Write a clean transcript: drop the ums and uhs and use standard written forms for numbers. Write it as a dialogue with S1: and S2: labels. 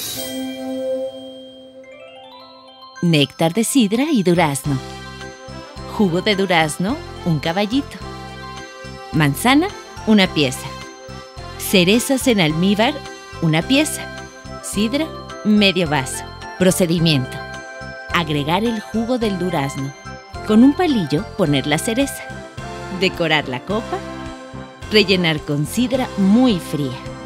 S1: Néctar de sidra y durazno. Jugo de durazno, un caballito. Manzana, una pieza. Cerezas en almíbar, una pieza. Sidra, medio vaso. Procedimiento: agregar el jugo del durazno. Con un palillo poner la cereza. Decorar la copa. Rellenar con sidra muy fría.